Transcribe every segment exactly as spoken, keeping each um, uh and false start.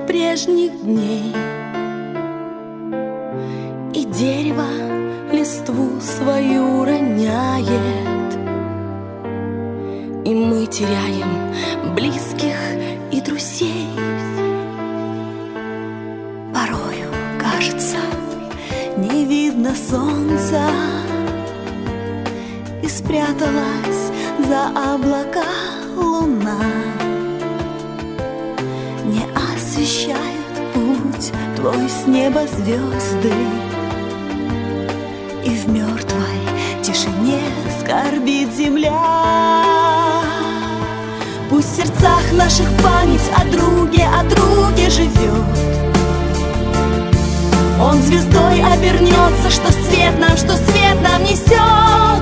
прежних дней. И дерево листву свою роняет, и мы теряем близких и друзей. Порою кажется, не видно солнца, и спряталась за облака луна. Не освещают путь твой с неба звезды, и в мертвой тишине скорбит земля. Пусть в сердцах наших память о друге, о друге живет. Он звездой обернется, что свет нам, что свет нам несет.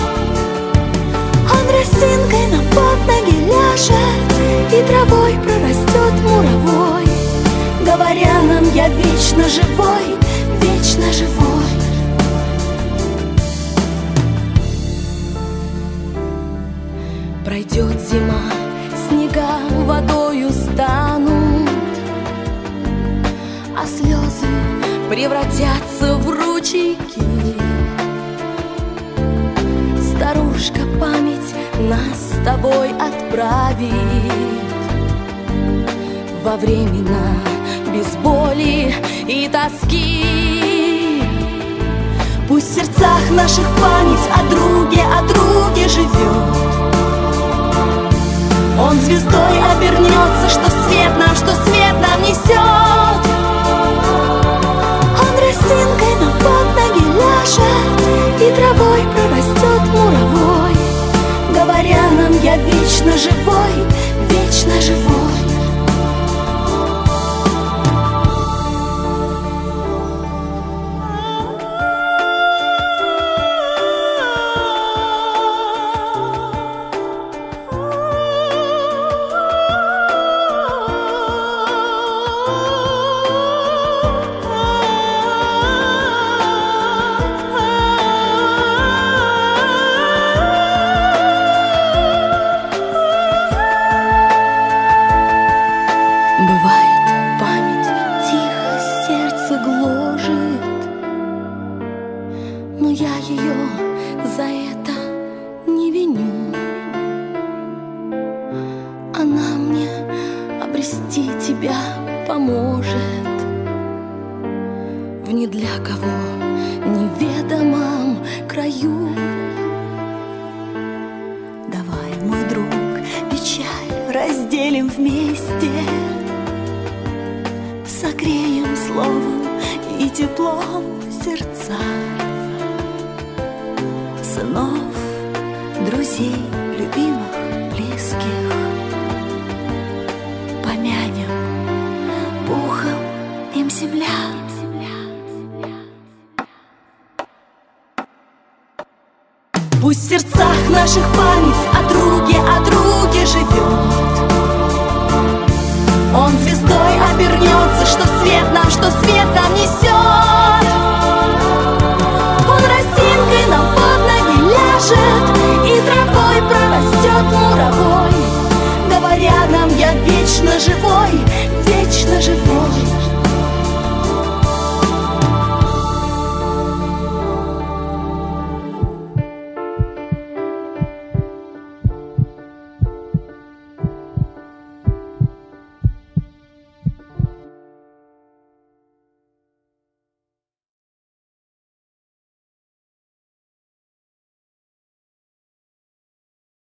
Он росинкой нам под ноги ляжет, и травой прорастет муровой, говоря нам: я вечно живой, вечно живой. Пройдет зима, снега водою станут, а слезы превратятся в ручейки. Старушка память нас с тобой отправит во времена без боли и тоски. Пусть в сердцах наших память о друге, о друге живет. Он звездой обернется, что свет нам, что свет нам несет. Он росинкой нам под ноги ляжет, и травой прорастет муровой, говоря нам: я вечно живой, вечно живой. Бывает, память тихо сердце гложет, но я ее за это не виню. Она мне обрести тебя поможет в не для кого неведомом краю. Давай, мой друг, печаль разделим вместе, согреем словом и теплом сердца сынов, друзей, любимых, близких. Помянем пухом им земля. Пусть в сердцах наших память о друге, о друге живет. Он звездой обернется, что свет нам, что свет нам несет.